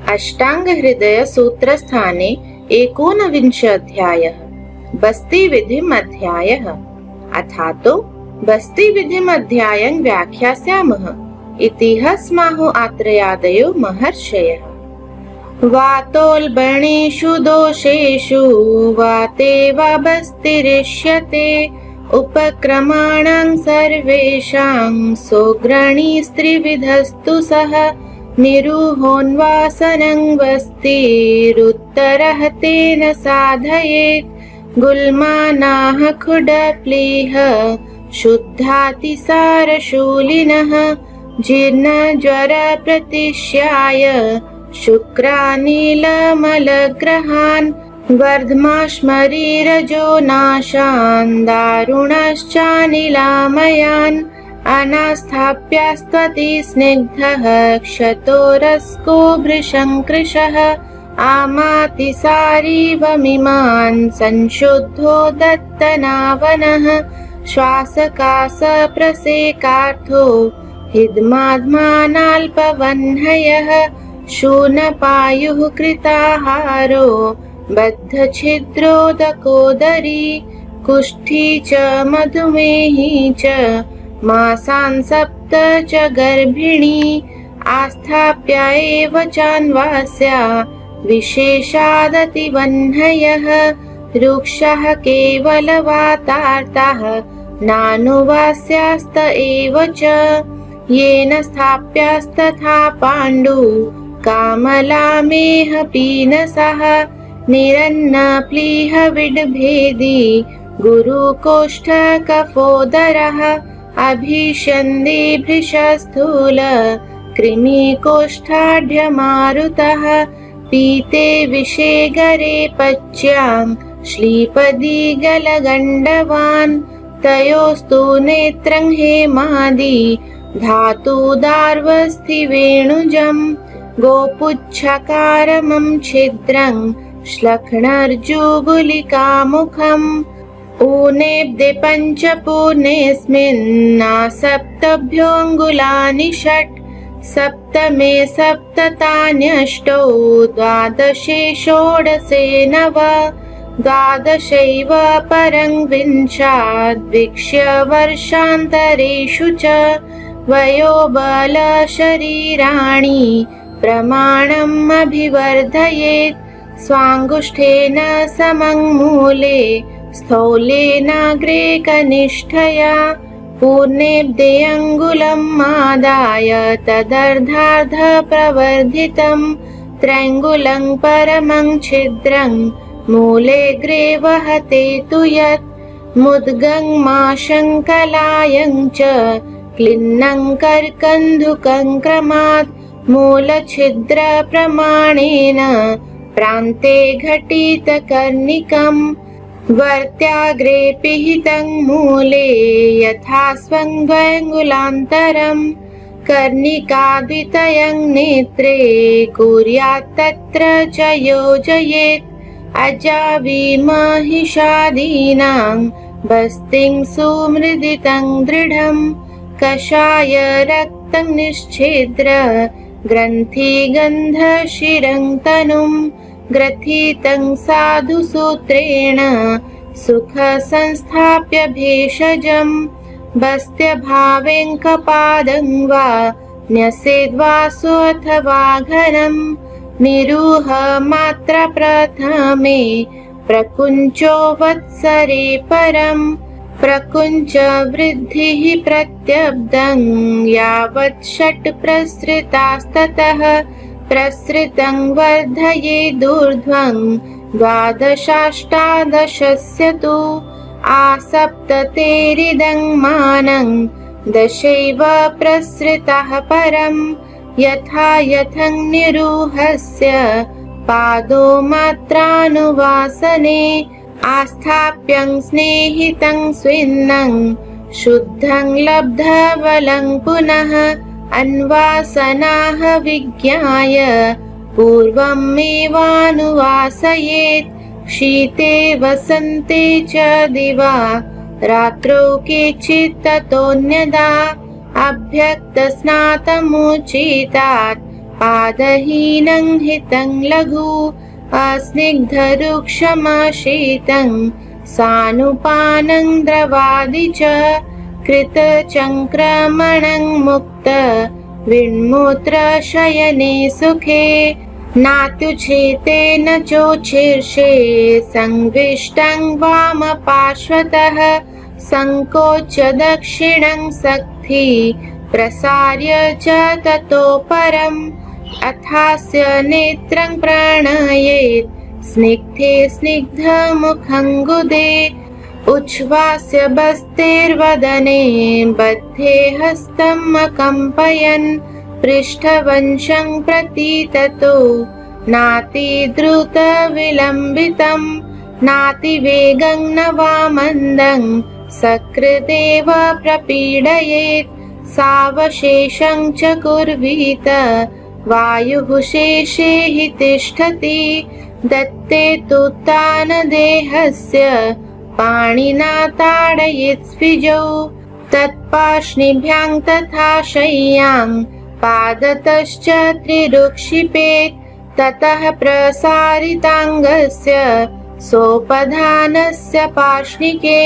अष्टांग हृदय सूत्र स्थाने 19 अध्यायः वस्तिविधिम् अध्यायः। अथातो वस्तिविधिम् अध्यायं व्याख्यास्यामः इति स्माहो आत्रयादयो महर्षयः। वातोल्बणेषु दोषेषु वाते वा वस्तिरिष्यते उपक्रमाणां सर्वेषां सोग्रणीस्त्रिविधस्तु सः निरुहोन्वासनं वस्तिरुत्तरः तेन साधयेत् गुल्मानाः खुडप्लीह शुद्धातिसारशूलिनः जीर्णज्वरप्रतिश्याय शुक्रानिलमलग्रहान् वर्धमाश्मरीरजो नाशान् दारुणश्चानिलामयान् अनास्थाप्यास्त्वति स्निग्धः क्षतोरस्को भृशङ्कृशः आमातिसारीवमिमान् संशुद्धो दत्तनावनः श्वासकासप्रसेकार्थो हिद्माद्मानाल्पवह्नयः शूनपायुः कृताहारो बद्धछिद्रोदकोदरी कुष्ठी च मधुमेही च मासान् 7 च गर्भिणी आस्थाप्य एव चान्वास्या विशेषादतिवह्नयः रुक्षः केवलवातार्ताः नानुवास्यास्त एव च येन स्थाप्यास्तथा पाण्डु कामलामेह पीनसः निरन्नप्लीह विड्भेदी गुरुकोष्ठकफोदरः अभिषन्दी भृशस्थूल कृमिकोष्ठाढ्यमारुतः पीते विषे गरे पच्यां श्लीपदी गलगण्डवान् तयोस्तु नेत्रं हेमादि धातुदार्वस्थिवेणुजं गोपुच्छकारमं छिद्रं श्लक्ष्णर्जुगुलिकामुखम् ऊनेब्दे 5 पूर्णेऽस्मिन्ना 7 षट् सप्तमे 7 तान्यष्टौ द्वादशे षोडशे 9 द्वादशैव परं विंशाद्वीक्ष्य वर्षान्तरेषु च वयोबलशरीराणि प्रमाणम् अभिवर्धयेत् स्वाङ्गुष्ठेन समं मूले स्थौलेनाग्रे कनिष्ठया पूर्णेब्दे अङ्गुलम् आदाय तदर्धार्ध प्रवर्धितं त्रैङ्गुलं परमं छिद्रं मूलेऽग्रे वहते तु यत् मुद्गं माशङ्कलायं च क्लिन्नं कर्कन्धुकं क्रमात् मूलछिद्रप्रमाणेन प्रान्ते घटितकर्णिकम् वर्त्याग्रे पिहितं मूले यथा स्वङ्गुलान्तरं कर्णिकाद्वितयं नेत्रे कुर्यात् तत्र च योजयेत् अजाविमहिषादीनां बस्तिं सुमृदितं दृढं कषाय रक्तं निश्छिद्र ग्रन्थिगन्धशिरं तनुं ग्रथितं साधुसूत्रेण सुखसंस्थाप्य भेषजं बस्त्यभावेङ्कपादं वा न्यसेद्वासोऽथवा घनं निरूहमात्र प्रथमे प्रकुञ्चो वत्सरे परं प्रकुञ्च वृद्धिः प्रत्यब्दं यावत् 6 प्रसृतास्ततः प्रसृतं वर्धयेदूर्ध्वं 12-18 तु आसप्ततेरिदं मानं 10 प्रसृतः परं यथा यथं निरूहस्य पादो मात्रानुवासने आस्थाप्यं स्नेहितं स्विन्नं शुद्धं लब्धबलं पुनः अन्वासनाः विज्ञाय पूर्वमेवानुवासयेत् शीते वसन्ते च दिवा रात्रौ केचित् ततोऽन्यदा अभ्यक्तस्नातमुचितात् पादहीनं हितं लघु अस्निग्धरुक्षमशीतं सानुपानं द्रवादि च कृतचङ्क्रमणं मुक्त विन्मूत्रशयने सुखे नात्युच्छेते न चोच्छीर्षे संविष्टं वामपार्श्वतः संकोच्य दक्षिणं सक्थि प्रसार्य च ततो परम् अथास्य नेत्रं प्रणयेत् स्निग्धे स्निग्धमुखं गुदे उच्छ्वास्य बस्तेर्वदने बद्धे हस्तम् अकम्पयन् पृष्ठवंशं प्रति ततो नातिद्रुतविलम्बितं नातिवेगं न वा मन्दं सकृदेव प्रपीडयेत् सावशेषं च कुर्वीत वायुः शेषे हि तिष्ठति दत्ते तु तानदेहस्य पाणिना ताडयेत् स्विजौ तत्पार्ष्णिभ्यां तथा शय्यां पादतश्च त्रिरुक्षिपेत् ततः प्रसारिताङ्गस्य सोपधानस्य पार्ष्णिके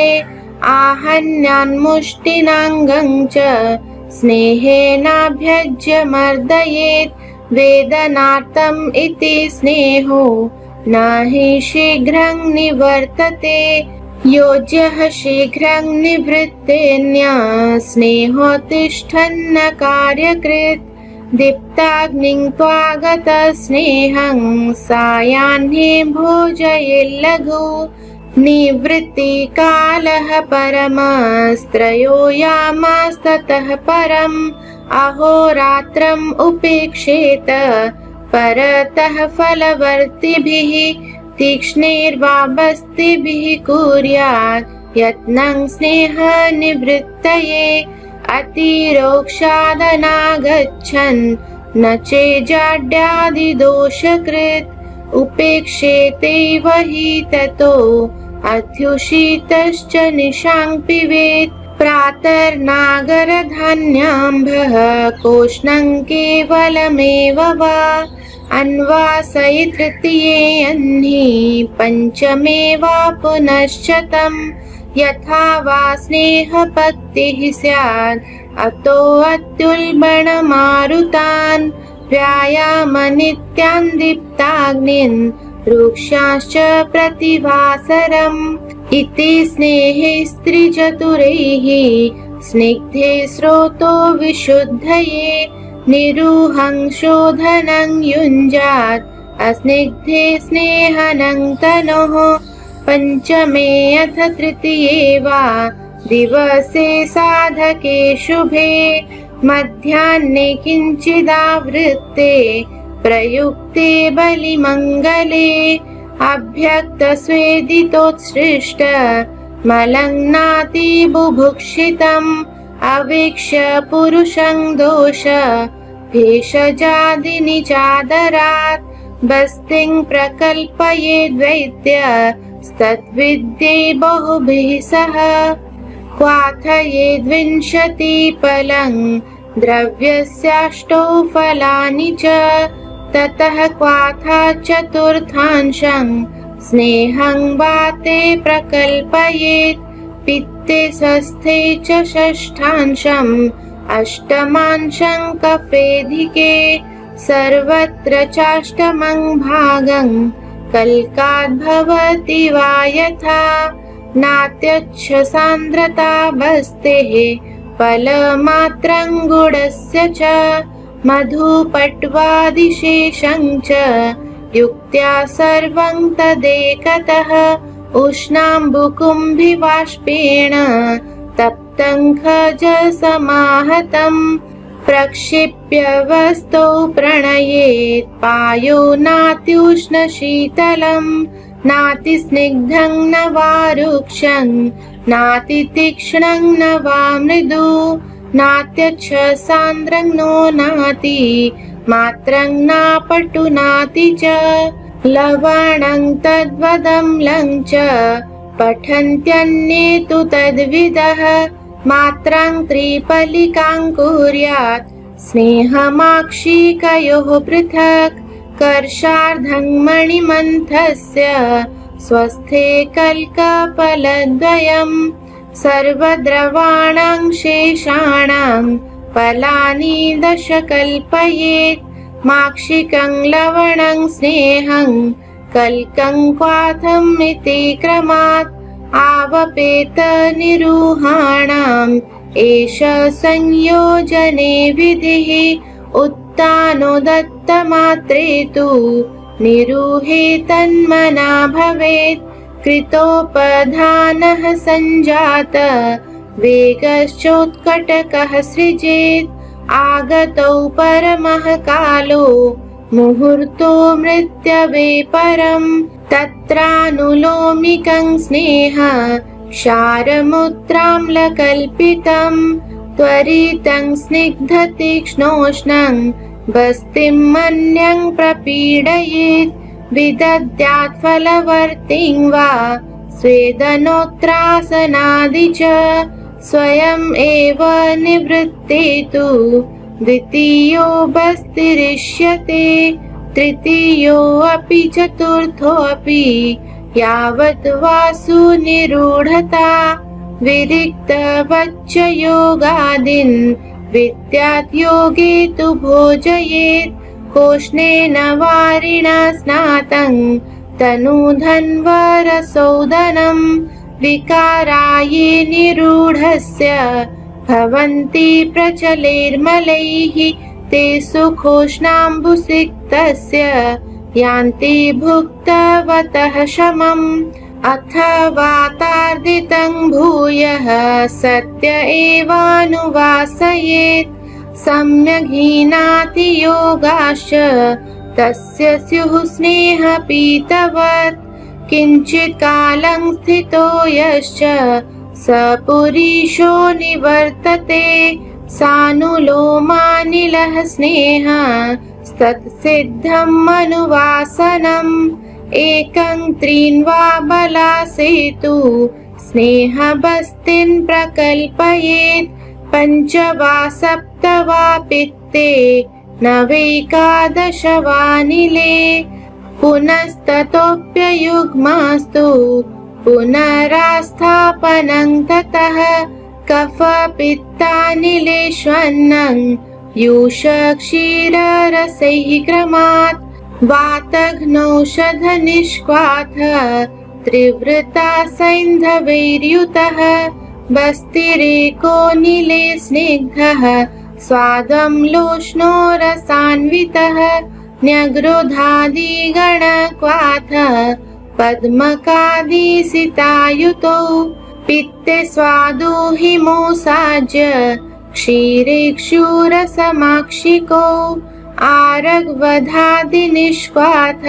आहन्यान्मुष्टिनाङ्गं च स्नेहेनाभ्यज्य मर्दयेत् वेदनार्थम् इति स्नेहो न हि शीघ्रं निवर्तते योज्यः शीघ्रं निवृत्तेन्य स्नेहोत्तिष्ठन्न कार्यकृत् दीप्ताग्निं त्वागतस्नेहं सायाह्ने भोजयेल्लघु निवृत्तिकालः परमस्त्रयो यामास्ततः परम् अहोरात्रम् उपेक्षेत परतः फलवर्तिभिः तीक्ष्णैर्वाबस्तिभिः कुर्यात् यत्नं स्नेहनिवृत्तये अतिरोक्षादनागच्छन् न चेजाड्यादिदोषकृत् उपेक्षेतेव हि ततो अध्युषितश्च निशां पिबेत् प्रातर्नागरधान्याम्भः कोष्णं केवलमेव वा अन्वासयि तृतीये अह्नि पञ्चमे वा पुनश्च तं यथा वा स्नेहपक्तिः स्यात् अतो अत्युल्बणमारुतान् व्यायामनित्यान् दीप्ताग्निन् रुक्षाश्च प्रतिवासरम् इति स्नेहे स्त्रीचतुरैः स्निग्धे स्रोतो विशुद्धये निरुहं शोधनं युञ्जात् अस्निग्धे स्नेहनं तनोः पञ्चमे अथ तृतीये वा दिवसे साधके शुभे मध्याह्ने किञ्चिदावृत्ते प्रयुक्ते बलिमङ्गले अभ्यक्तस्वेदितोत्सृष्ट मलङ्नाति बुभुक्षितम् अवीक्ष्य पुरुषं दोष भेषजादिनि चादरात् बस्तिं प्रकल्पयेद्वैद्य तद्विद्ये बहुभिः सह क्वाथयेद्विंशतिफलं द्रव्यस्याष्टौ फलानि च ततः क्वाथा चतुर्थांशं स्नेहं वाते प्रकल्पयेत् पित्ते स्वस्थे च षष्ठांशम् अष्टमांशं कफेधिके सर्वत्र चाष्टमं भागं कल्काद्भवति वा यथा नात्यच्छ सान्द्रता बस्तेः फलमात्रं गुडस्य च मधुपट्वादिशेषं च युक्त्या सर्वं तदेकतः उष्णाम्बुकुम्भिबाष्पेण तप्तं खजसमाहतं प्रक्षिप्य वस्तौ प्रणयेत् पायो नात्युष्णशीतलं नातिस्निग्धं न वा रुक्षं नातितीक्ष्णं न वा मृदु नात्यच्छ सान्द्रं नो नाति मात्रं नापटु नाति च लवणं तद्वदम्लं च पठन्त्यन्ये तु तद्विदः मात्रां त्रिपलिकां कुर्यात् स्नेहमाक्षिकयोः पृथक् कर्षार्धं मणिमन्थस्य स्वस्थे कल्कफलद्वयम् सर्वद्रवाणां शेषाणां फलानि 10 कल्पयेत् माक्षिकं लवणं स्नेहं कल्कं क्वाथम् इति क्रमात् आवपेत निरूहाणाम् एष संयोजने विधिः उत्तानो दत्तमात्रे तु निरूहे तन्मना भवेत् कृतोपधानः सञ्जात वेगश्चोत्कटकः सृजेत् आगतौ परमः कालो मुहूर्तो मृत्यवे परम् तत्रानुलोमिकं स्नेह क्षारमुत्राम्लकल्पितं त्वरितं स्निग्धतीक्ष्णोष्णं बस्तिं मन्यं प्रपीडयेत् विदद्यात् फलवर्तिं वा स्वेदनोत्रासनादि च स्वयम् एव निवृत्ते तु द्वितीयो बस्तिरिष्यते तृतीयोऽपि चतुर्थोऽपि यावत् वासु निरूढता विरिक्तवच्च योगादिन् विद्यात् योगे तु भोजयेत् कोष्णेन वारिणा स्नातं तनूधन्वरसौदनं विकाराये निरूढस्य भवन्ति प्रचलैर्मलैः ते सुखोष्णाम्बुसिक्तस्य यान्ति भुक्तवतः शमम् अथवा तार्दितं भूयः सत्य एवानुवासयेत् सम्यग्हीनाति योगाश्च तस्य स्युः स्नेहपीतवत् किञ्चित् कालं स्थितो यश्च स पुरीशो निवर्तते सानुलोमानिलः स्नेह तत्सिद्धम् अनुवासनम् एकं त्रीन् वा बलासेतु स्नेहबस्तिन् प्रकल्पयेत् 5 वा 7 वा पित्ते 9 वा निले पुनस्ततोऽप्ययुग्मास्तु पुनरास्थापनं ततः कफपित्तानिलेष्वन्नं यूषक्षीररसैः क्रमात् वातघ्नौषधनिष्क्वाथ त्रिवृता सैन्धवैर्युतः बस्तिरेको निले स्निग्धः स्वादं लोष्णो रसान्वितः न्यग्रोधादिगणक्वाथ पद्मकादिसितायुतौ पित्ते स्वादो हिमोसाज्य क्षीरेक्षुरसमाक्षिको आरग्वधादिनिष्क्वाथ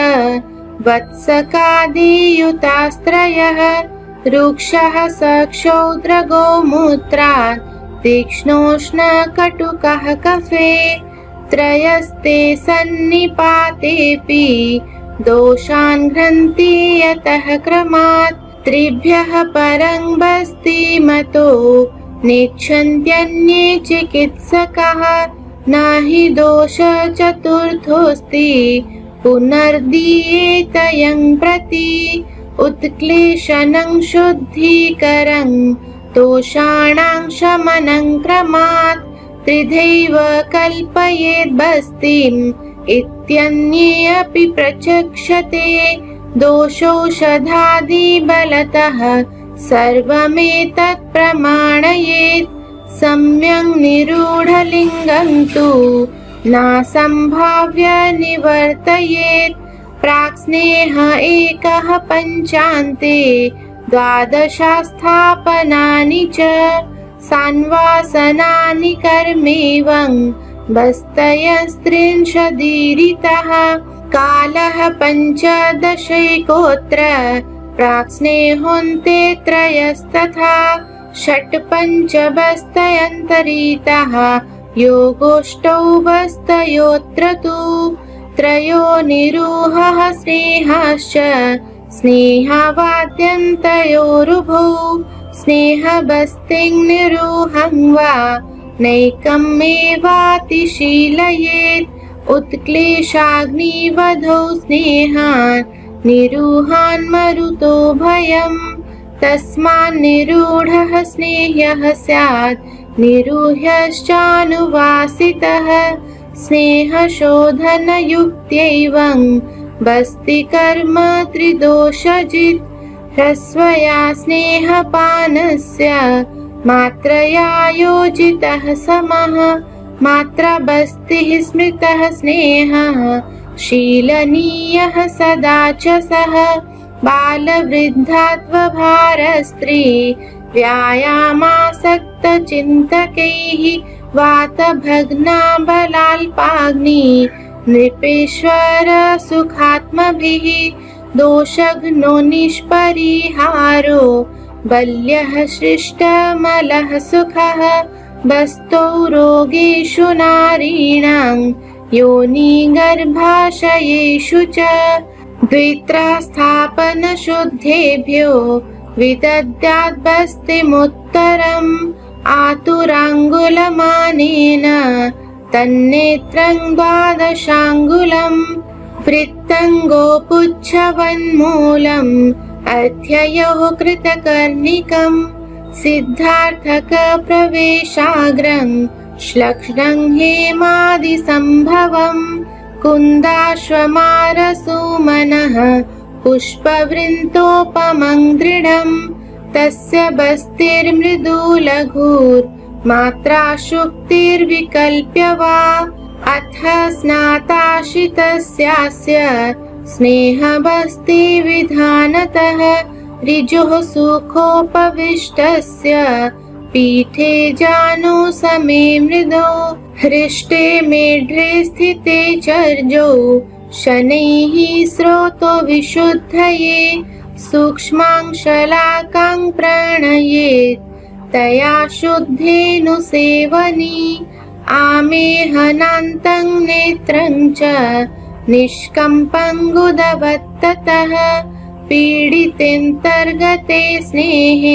वत्सकादियुतास्त्रयः रुक्षः सक्षौद्रगोमूत्रात् तीक्ष्णोष्णकटुकः कफे त्रयस्ते सन्निपातेऽपि दोषान् घ्नन्ति यतः क्रमात् त्रिभ्यः परं बस्तिमतो नेच्छन्त्यन्ये चिकित्सकाः न हि दोष चतुर्थोऽस्ति पुनर्दीयेतयं प्रति उत्क्लेशनं शुद्धीकरं दोषाणां शमनं क्रमात् त्रिधैव कल्पयेद् बस्तिम् इत्यन्ये अपि प्रचक्षते दोषौषधादिबलतः सर्वमेतत् प्रमाणयेत् सम्यक् निरूढलिङ्गं तु नासम्भाव्य निवर्तयेत् प्राक्स्नेह एकः पञ्चान्ते 12 स्थापनानि च सान्वासनानि कर्मेवं बस्तयस्त्रिंशदीरितः कालः 15 प्राक्स्नेहोऽन्ते त्रयस्तथा 6 बस्तयन्तरीतः योगोष्टौ बस्तयोऽत्र तु त्रयो निरूहः स्नेहाश्च स्नेहवाद्यन्तयोरुभौ स्नेहबस्तिं निरूहं वा नैकमेवातिशीलयेत् उत्क्लेशाग्निवधौ स्नेहान् निरुहान् मरुतो भयम् तस्मान्निरूढः स्नेह्यः स्यात् निरूह्यश्चानुवासितः स्नेहशोधनयुक्त्यैवं बस्तिकर्म त्रिदोषजित् ह्रस्वया स्नेहपानस्य मात्रया योजितः समः मात्राबस्तिः स्मृतः स्नेहः शीलनीयः सदा च सः बालवृद्धात्वभारस्त्री व्यायामासक्तचिन्तकैः वातभग्ना बलाल्पाग्नि नृपेश्वर सुखात्मभिः दोषघ्नो निष्परिहारो बल्यः सृष्टमलः सुखः बस्तौ रोगेषु नारीणां योनिगर्भाशयेषु च द्वित्रास्थापनशुद्धेभ्यो विदद्याद्बस्तिमुत्तरम् आतुराङ्गुलमानेन तन्नेत्रं द्वादशाङ्गुलम् वृत्तङ्गोपुच्छवन्मूलम् अध्ययोः कृतकर्णिकम् सिद्धार्थकप्रवेशाग्रम् श्लक्ष्णं हेमादिसम्भवम् कुन्दाश्वमारसुमनः पुष्पवृन्तोपमं दृढम् तस्य बस्तिर्मृदुलघुर्मात्रा शुक्तिर्विकल्प्य वा अथ स्नाताशितस्यास्य स्नेहबस्तिविधानतः ऋजुः सुखोपविष्टस्य पीठे जानु समे मृदौ हृष्टे मेढ्रे स्थिते चर्जौ शनैः स्रोतो विशुद्धये सूक्ष्मांशलाकां प्रणयेत् तया शुद्धेनुसेवनी आमेहनान्तं नेत्रं च निष्कम्पङ्गुदवत्ततः पीडितेऽन्तर्गते स्नेहे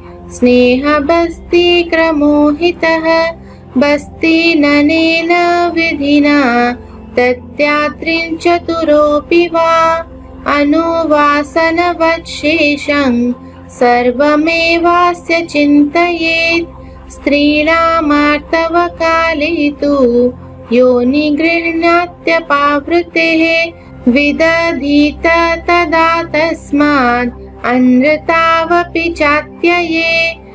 स्नेहबस्तिक्रमोहितः बस्तिननेन विधिना तत्यात्रिं चतुरोऽपि वा अनुवासनवच्छेषं सर्वमेवास्य चिन्तयेत् स्त्रीणामार्तवकाले तु योनिगृह्णात्यपावृतेः विदधीत तदा तस्मात् अनृतावपि चात्यये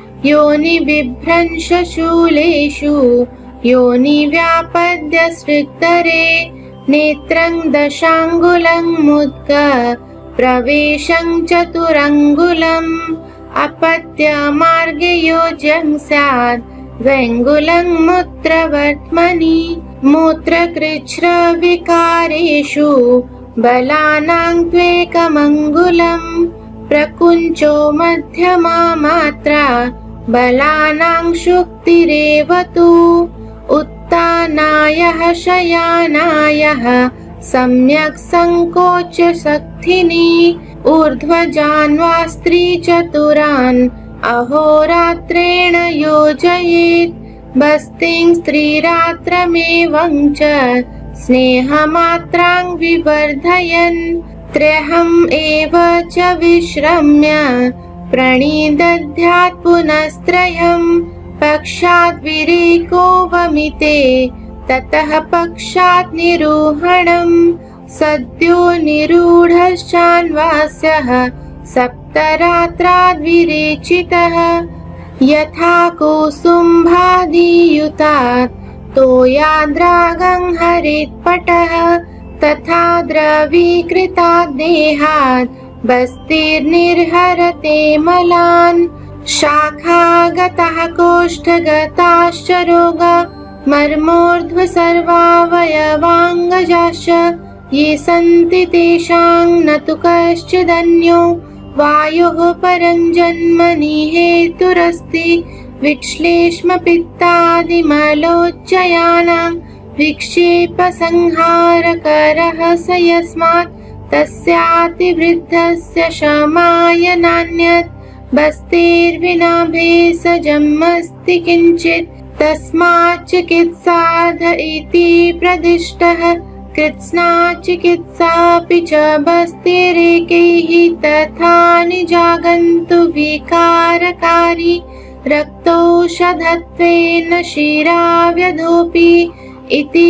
योनिविभ्रंशशूलेषु योनिव्यापद्य सृक्तरे नेत्रं दशाङ्गुलं मुद्ग प्रवेशं चतुरङ्गुलम् अपत्यमार्गे योज्यं स्यात् द्व्यङ्गुलं मूत्रवर्त्मनि मूत्रकृच्छ्रविकारेषु बलानां त्वेकमङ्गुलम् प्रकुञ्चो मध्यमा मात्रा बलानां शुक्तिरेव तु उत्तानायः शयानायः सम्यक् सङ्कोचशक्तिनी ऊर्ध्वजान्वा स्त्री चतुरान् अहोरात्रेण योजयेत् बस्तिं स्त्रीरात्रमेवं च स्नेहमात्रां विवर्धयन् त्र्यहम् एव च विश्रम्य प्रणिदध्यात् पुनस्त्रयम् पक्षात् विरेको वमिते ततः पक्षात् निरूहणम् सद्यो निरूढश्चान्वास्यः सप्तरात्राद् विरेचितः यथा कुसुम्भादियुतात् तोयाद्रागं हरित्पटः तथा द्रवीकृतात् देहात् बस्तिर्निर्हरते मलान् शाखागतः कोष्ठगताश्च रोगा मर्मोर्ध्व सर्वावयवाङ्गजाश्च ये सन्ति तेषां न तु कश्चिदन्यो वायोः परं जन्मनि हेतुरस्ति विक्श्लेष्म पित्तादिमलोच्चयानां विक्षेपसंहारकरः स यस्मात् तस्यातिवृद्धस्य शमाय नान्यत् बस्तिर्विना भेषजमस्ति किञ्चित् तस्मात् चिकित्सार्थ इति प्रदिष्टः कृत्स्ना चिकित्सापि च बस्तिरेकैः तथा निजागन्तु विकारकारी रक्तौषधत्वेन शिराव्यधोऽपि इति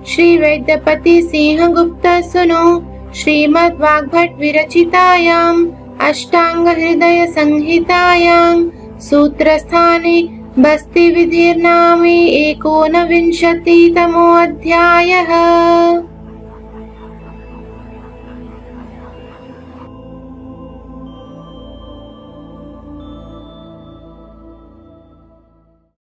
श्रीवैद्यपतिसिंहगुप्तसूनो श्रीमद्वाग्भट विरचितायाम् अष्टाङ्गहृदयसंहितायां सूत्रस्थाने बस्तिविधिर्नामे 19तमोऽध्यायः।